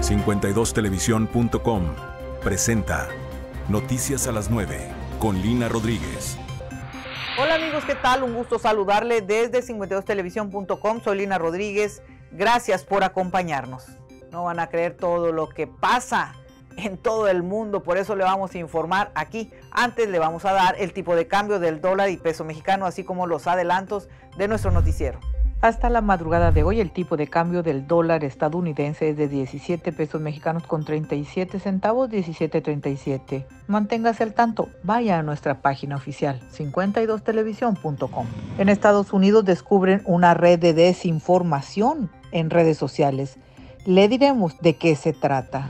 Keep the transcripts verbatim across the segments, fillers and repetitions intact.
cincuenta y dos televisión punto com presenta Noticias a las nueve con Lina Rodríguez. Hola amigos, ¿qué tal? Un gusto saludarle desde cincuenta y dos televisión punto com. Soy Lina Rodríguez. Gracias por acompañarnos. No van a creer todo lo que pasa en todo el mundo, por eso le vamos a informar aquí. Antes le vamos a dar el tipo de cambio del dólar y peso mexicano, así como los adelantos de nuestro noticiero. Hasta la madrugada de hoy, el tipo de cambio del dólar estadounidense es de diecisiete pesos mexicanos con treinta y siete centavos, diecisiete treinta y siete. Manténgase al tanto, vaya a nuestra página oficial, cincuenta y dos televisión punto com. En Estados Unidos descubren una red de desinformación en redes sociales. Le diremos de qué se trata.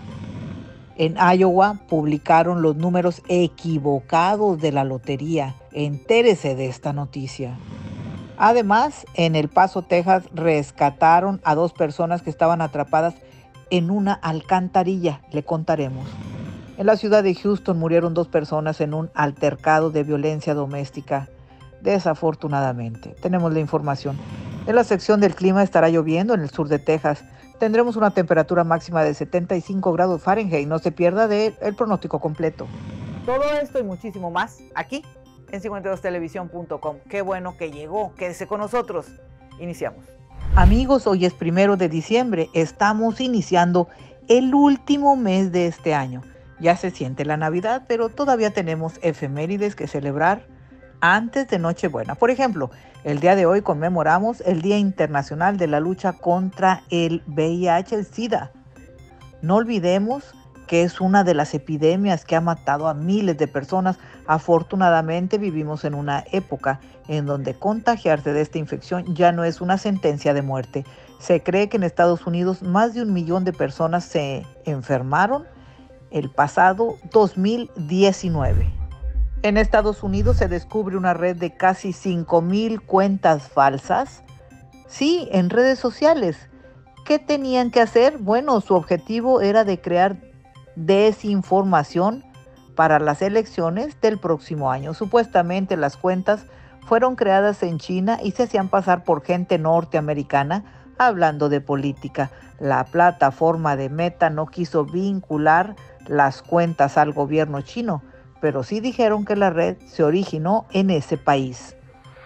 En Iowa publicaron los números equivocados de la lotería. Entérese de esta noticia. Además, en El Paso, Texas, rescataron a dos personas que estaban atrapadas en una alcantarilla. Le contaremos. En la ciudad de Houston murieron dos personas en un altercado de violencia doméstica. Desafortunadamente, tenemos la información. En la sección del clima estará lloviendo en el sur de Texas. Tendremos una temperatura máxima de setenta y cinco grados Fahrenheit. No se pierda de el pronóstico completo. Todo esto y muchísimo más aquí en cincuenta y dos televisión punto com. Qué bueno que llegó. Quédese con nosotros. Iniciamos. Amigos, hoy es primero de diciembre. Estamos iniciando el último mes de este año. Ya se siente la Navidad, pero todavía tenemos efemérides que celebrar antes de Nochebuena. Por ejemplo, el día de hoy conmemoramos el Día Internacional de la Lucha contra el V I H, el SIDA. No olvidemos que es una de las epidemias que ha matado a miles de personas. Afortunadamente vivimos en una época en donde contagiarse de esta infección ya no es una sentencia de muerte. Se cree que en Estados Unidos más de un millón de personas se enfermaron el pasado dos mil diecinueve. En Estados Unidos se descubre una red de casi cinco mil cuentas falsas. Sí, en redes sociales. ¿Qué tenían que hacer? Bueno, su objetivo era de crear desinformación para las elecciones del próximo año. Supuestamente las cuentas fueron creadas en China y se hacían pasar por gente norteamericana hablando de política. La plataforma de Meta no quiso vincular las cuentas al gobierno chino, pero sí dijeron que la red se originó en ese país.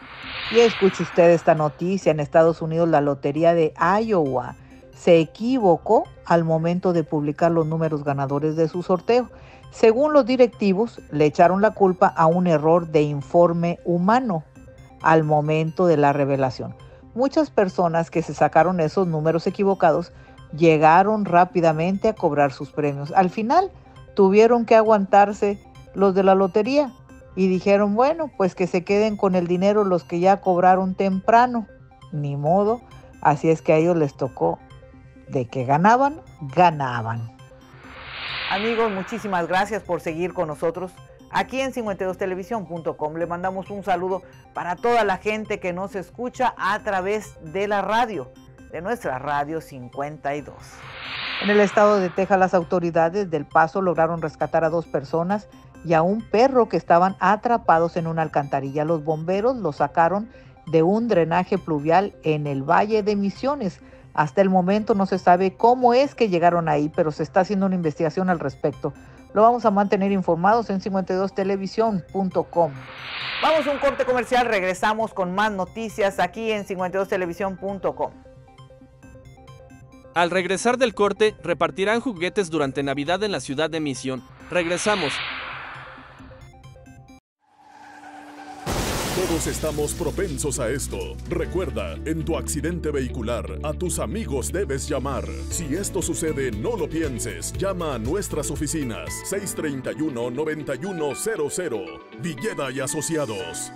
Y escuche usted esta noticia. En Estados Unidos la lotería de Iowa se equivocó al momento de publicar los números ganadores de su sorteo. Según los directivos, le echaron la culpa a un error de informe humano al momento de la revelación. Muchas personas que se sacaron esos números equivocados llegaron rápidamente a cobrar sus premios. Al final tuvieron que aguantarse los de la lotería y dijeron, bueno, pues que se queden con el dinero los que ya cobraron temprano. Ni modo, así es que a ellos les tocó. De que ganaban, ganaban. Amigos, muchísimas gracias por seguir con nosotros aquí en cincuenta y dos televisión punto com. Le mandamos un saludo para toda la gente que nos escucha a través de la radio, de nuestra radio cincuenta y dos. En el estado de Texas, las autoridades del Paso lograron rescatar a dos personas y a un perro que estaban atrapados en una alcantarilla. Los bomberos los sacaron de un drenaje pluvial en el Valle de Misiones. Hasta el momento no se sabe cómo es que llegaron ahí, pero se está haciendo una investigación al respecto. Lo vamos a mantener informados en cincuenta y dos televisión punto com. Vamos a un corte comercial, regresamos con más noticias aquí en cincuenta y dos televisión punto com. Al regresar del corte, repartirán juguetes durante Navidad en la ciudad de Misión. Regresamos. Todos estamos propensos a esto. Recuerda, en tu accidente vehicular, a tus amigos debes llamar. Si esto sucede, no lo pienses. Llama a nuestras oficinas. seis tres uno, nueve uno cero cero. Villeda y Asociados.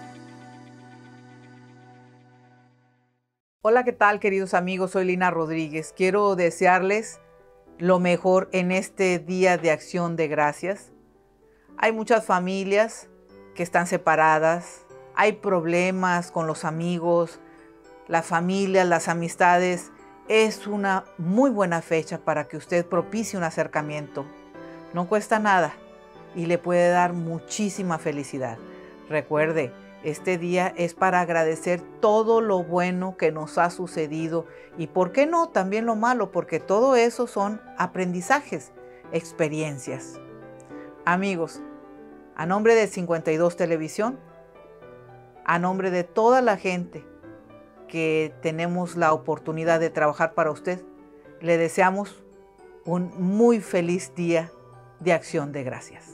Hola, ¿qué tal, queridos amigos? Soy Lina Rodríguez. Quiero desearles lo mejor en este Día de Acción de Gracias. Hay muchas familias que están separadas. Hay problemas con los amigos, la familia, las amistades. Es una muy buena fecha para que usted propicie un acercamiento. No cuesta nada y le puede dar muchísima felicidad. Recuerde Este día es para agradecer todo lo bueno que nos ha sucedido y, ¿por qué no?, también lo malo, porque todo eso son aprendizajes, experiencias. Amigos, a nombre de cincuenta y dos Televisión, a nombre de toda la gente que tenemos la oportunidad de trabajar para usted, le deseamos un muy feliz día de Acción de Gracias.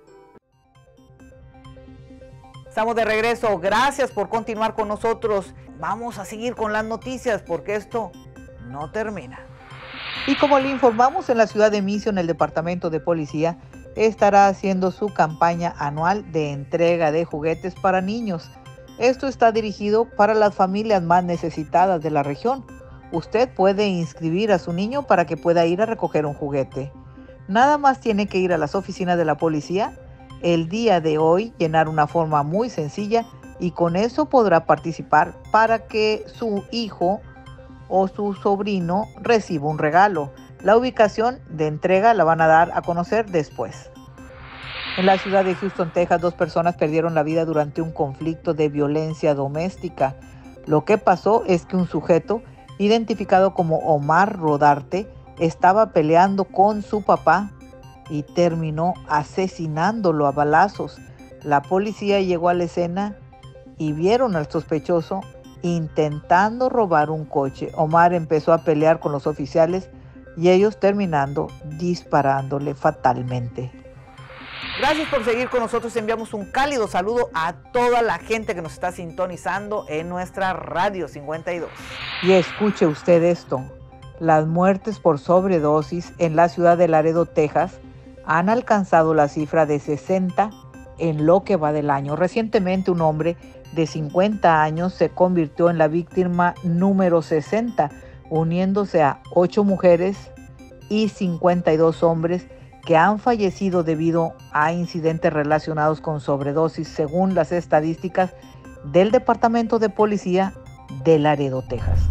Estamos de regreso. Gracias por continuar con nosotros. Vamos a seguir con las noticias porque esto no termina. Y como le informamos, en la ciudad de Mission, el Departamento de Policía estará haciendo su campaña anual de entrega de juguetes para niños. Esto está dirigido para las familias más necesitadas de la región. Usted puede inscribir a su niño para que pueda ir a recoger un juguete. Nada más tiene que ir a las oficinas de la policía el día de hoy, llenar una forma muy sencilla y con eso podrá participar para que su hijo o su sobrino reciba un regalo. La ubicación de entrega la van a dar a conocer después. En la ciudad de Houston, Texas, dos personas perdieron la vida durante un conflicto de violencia doméstica. Lo que pasó es que un sujeto, identificado como Omar Rodarte, estaba peleando con su papá y terminó asesinándolo a balazos. La policía llegó a la escena y vieron al sospechoso intentando robar un coche. Omar empezó a pelear con los oficiales y ellos terminando disparándole fatalmente. Gracias por seguir con nosotros. Enviamos un cálido saludo a toda la gente que nos está sintonizando en nuestra Radio cincuenta y dos. Y escuche usted esto. Las muertes por sobredosis en la ciudad de Laredo, Texas, han alcanzado la cifra de sesenta en lo que va del año. Recientemente, un hombre de cincuenta años se convirtió en la víctima número sesenta, uniéndose a ocho mujeres y cincuenta y dos hombres que han fallecido debido a incidentes relacionados con sobredosis, según las estadísticas del Departamento de Policía de Laredo, Texas.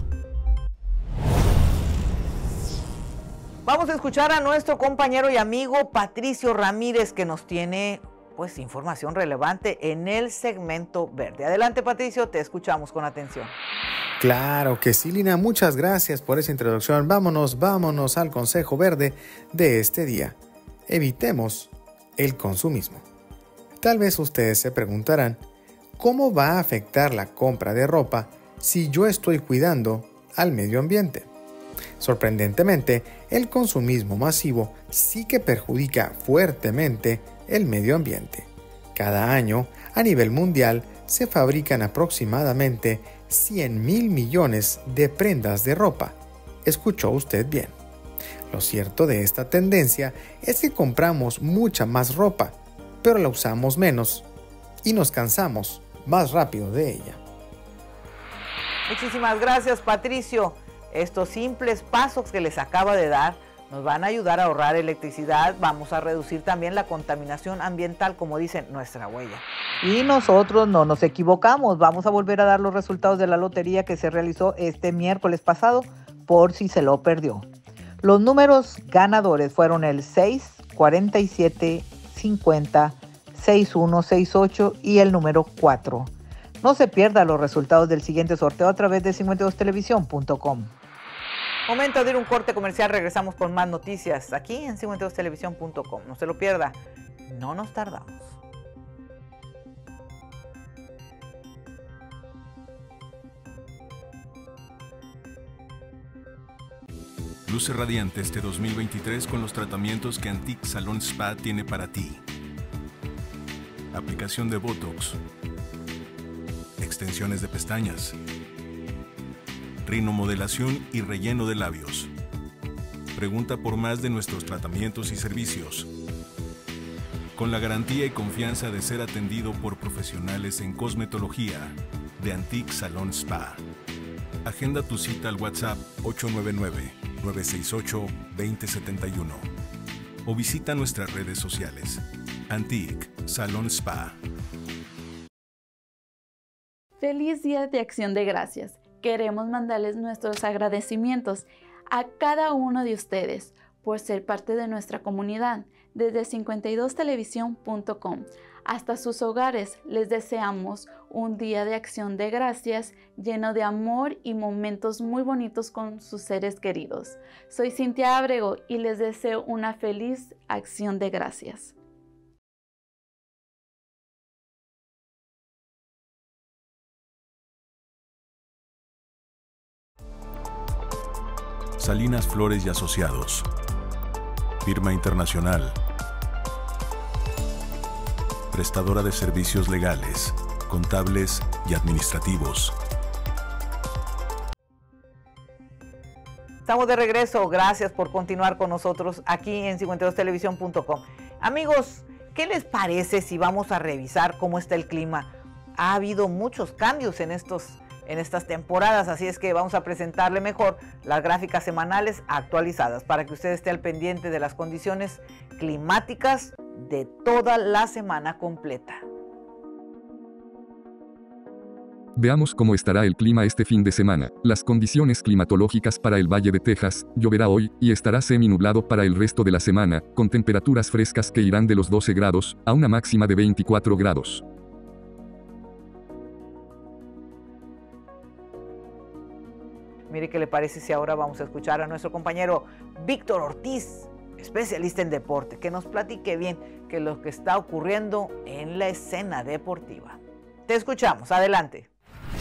Vamos a escuchar a nuestro compañero y amigo Patricio Ramírez, que nos tiene pues información relevante en el segmento verde. Adelante, Patricio, te escuchamos con atención. Claro que sí, Lina, muchas gracias por esa introducción. Vámonos, vámonos al consejo verde de este día. Evitemos el consumismo. Tal vez ustedes se preguntarán, ¿cómo va a afectar la compra de ropa si yo estoy cuidando al medio ambiente? Sorprendentemente, el consumismo masivo sí que perjudica fuertemente el medio ambiente. Cada año, a nivel mundial, se fabrican aproximadamente cien mil millones de prendas de ropa. ¿Escuchó usted bien? Lo cierto de esta tendencia es que compramos mucha más ropa, pero la usamos menos y nos cansamos más rápido de ella. Muchísimas gracias, Patricio. Estos simples pasos que les acaba de dar nos van a ayudar a ahorrar electricidad. Vamos a reducir también la contaminación ambiental, como dice nuestra huella. Y nosotros no nos equivocamos. Vamos a volver a dar los resultados de la lotería que se realizó este miércoles pasado, por si se lo perdió. Los números ganadores fueron el seis, cuarenta y siete, cincuenta, sesenta y uno, sesenta y ocho y el número cuatro. No se pierda los resultados del siguiente sorteo a través de cincuenta y dos televisión punto com. Momento de ir a un corte comercial. Regresamos con más noticias aquí en cincuenta y dos televisión punto com. No se lo pierda. No nos tardamos. Luce radiante este dos mil veintitrés con los tratamientos que Antique Salon Spa tiene para ti. Aplicación de Botox, extensiones de pestañas, rinomodelación y relleno de labios. Pregunta por más de nuestros tratamientos y servicios. Con la garantía y confianza de ser atendido por profesionales en cosmetología de Antique Salon Spa. Agenda tu cita al WhatsApp ocho nueve nueve, nueve seis ocho, dos cero siete uno o visita nuestras redes sociales. Antique Salon Spa. Feliz Día de Acción de Gracias. Queremos mandarles nuestros agradecimientos a cada uno de ustedes por ser parte de nuestra comunidad desde cincuenta y dos televisión punto com. hasta sus hogares. Les deseamos un día de acción de gracias lleno de amor y momentos muy bonitos con sus seres queridos. Soy Cintia Ábrego y les deseo una feliz acción de gracias. Salinas Flores y Asociados. Firma internacional. Prestadora de servicios legales, contables y administrativos. Estamos de regreso. Gracias por continuar con nosotros aquí en cincuenta y dos televisión punto com. Amigos, ¿qué les parece si vamos a revisar cómo está el clima? Ha habido muchos cambios en estos en estas temporadas, así es que vamos a presentarle mejor las gráficas semanales actualizadas para que usted esté al pendiente de las condiciones climáticas de toda la semana completa. Veamos cómo estará el clima este fin de semana. Las condiciones climatológicas para el Valle de Texas: lloverá hoy y estará semi-nublado para el resto de la semana, con temperaturas frescas que irán de los doce grados a una máxima de veinticuatro grados. Mire qué le parece si ahora vamos a escuchar a nuestro compañero Víctor Ortiz, especialista en deporte, que nos platique bien qué es lo que está ocurriendo en la escena deportiva. Te escuchamos, adelante.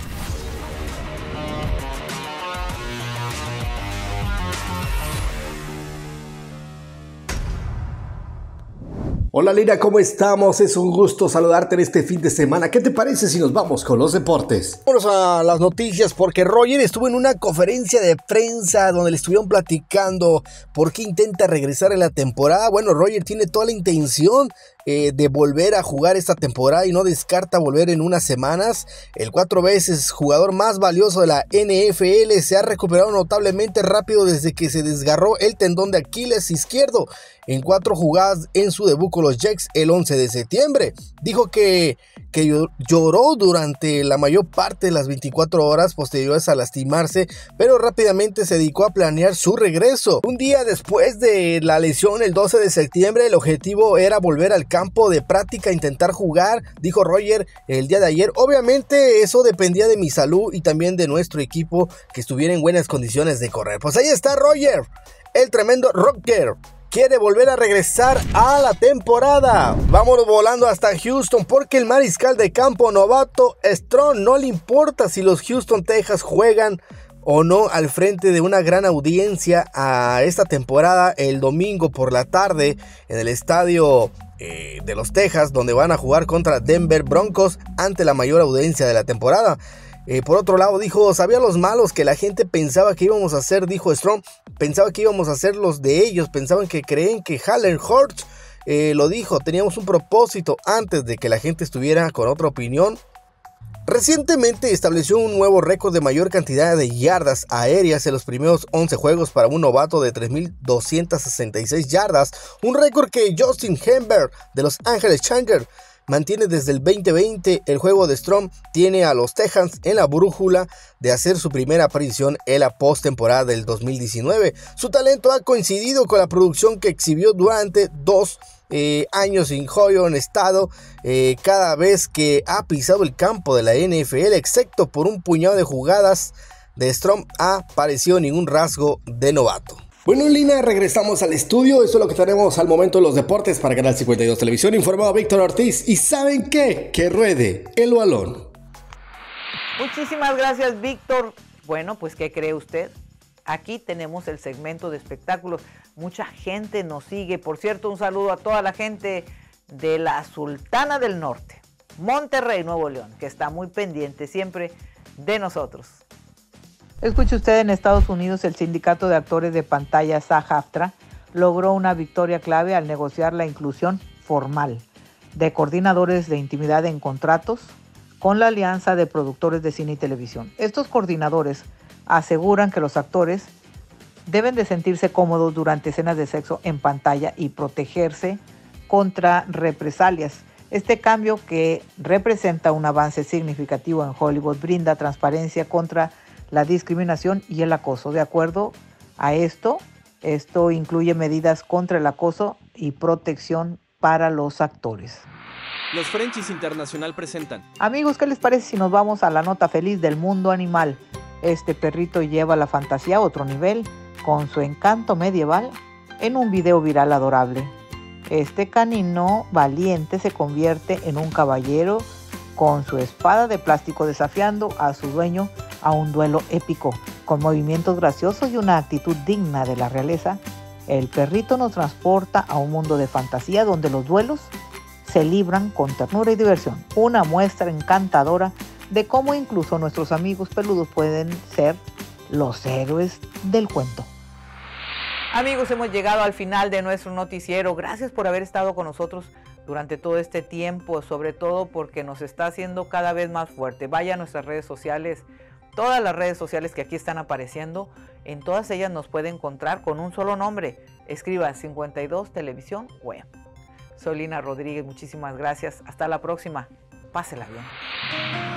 Hola Lina, ¿cómo estamos? Es un gusto saludarte en este fin de semana. ¿Qué te parece si nos vamos con los deportes? Vamos a las noticias porque Roger estuvo en una conferencia de prensa donde le estuvieron platicando por qué intenta regresar en la temporada. Bueno, Roger tiene toda la intención eh, de volver a jugar esta temporada y no descarta volver en unas semanas. El cuatro veces jugador más valioso de la N F L se ha recuperado notablemente rápido desde que se desgarró el tendón de Aquiles izquierdo en cuatro jugadas en su debut con los Jets el once de septiembre. Dijo que, que lloró durante la mayor parte de las veinticuatro horas posteriores a lastimarse, pero rápidamente se dedicó a planear su regreso. Un día después de la lesión, el doce de septiembre, el objetivo era volver al campo de práctica, intentar jugar, dijo Roger el día de ayer. Obviamente eso dependía de mi salud y también de nuestro equipo que estuviera en buenas condiciones de correr. Pues ahí está Roger, el tremendo rocker. Quiere volver a regresar a la temporada. Vamos volando hasta Houston porque el mariscal de campo novato Strong no le importa si los Houston Texans juegan o no al frente de una gran audiencia a esta temporada el domingo por la tarde en el estadio eh, de los Texas, donde van a jugar contra Denver Broncos ante la mayor audiencia de la temporada. Eh, por otro lado, dijo, sabía los malos que la gente pensaba que íbamos a hacer, dijo Strong, pensaba que íbamos a hacer los de ellos, pensaban que creen que Jalen Hurts, eh, lo dijo, teníamos un propósito antes de que la gente estuviera con otra opinión. Recientemente estableció un nuevo récord de mayor cantidad de yardas aéreas en los primeros once juegos para un novato de tres mil doscientas sesenta y seis yardas, un récord que Justin Herbert de Los Angeles Chargers mantiene desde el veinte veinte. El juego de Strong tiene a los Texans en la brújula de hacer su primera aparición en la postemporada del dos mil diecinueve. Su talento ha coincidido con la producción que exhibió durante dos eh, años en Ohio en estado eh, cada vez que ha pisado el campo de la N F L, excepto por un puñado de jugadas de Strong, ha aparecido ningún rasgo de novato. Bueno, Lina, regresamos al estudio. Eso es lo que tenemos al momento en los deportes para Canal cincuenta y dos Televisión. Informado Víctor Ortiz. ¿Y saben qué? Que ruede el balón. Muchísimas gracias, Víctor. Bueno, pues, ¿qué cree usted? Aquí tenemos el segmento de espectáculos. Mucha gente nos sigue. Por cierto, un saludo a toda la gente de la Sultana del Norte, Monterrey, Nuevo León, que está muy pendiente siempre de nosotros. Escuche usted, en Estados Unidos el Sindicato de Actores de Pantalla SAG-AFTRA logró una victoria clave al negociar la inclusión formal de coordinadores de intimidad en contratos con la Alianza de Productores de Cine y Televisión. Estos coordinadores aseguran que los actores deben de sentirse cómodos durante escenas de sexo en pantalla y protegerse contra represalias. Este cambio, que representa un avance significativo en Hollywood, brinda transparencia contra la discriminación y el acoso. De acuerdo a esto, esto incluye medidas contra el acoso y protección para los actores. Los Frenchies Internacional presentan. Amigos, ¿qué les parece si nos vamos a la nota feliz del mundo animal? Este perrito lleva la fantasía a otro nivel con su encanto medieval en un video viral adorable. Este canino valiente se convierte en un caballero con su espada de plástico desafiando a su dueño a un duelo épico. Con movimientos graciosos y una actitud digna de la realeza, el perrito nos transporta a un mundo de fantasía donde los duelos se libran con ternura y diversión. Una muestra encantadora de cómo incluso nuestros amigos peludos pueden ser los héroes del cuento. Amigos, hemos llegado al final de nuestro noticiero. Gracias por haber estado con nosotros durante todo este tiempo, sobre todo porque nos está haciendo cada vez más fuerte. Vaya a nuestras redes sociales, todas las redes sociales que aquí están apareciendo, en todas ellas nos puede encontrar con un solo nombre. Escriba cincuenta y dos Televisión Web. Soy Lina Rodríguez, muchísimas gracias. Hasta la próxima. Pásela bien.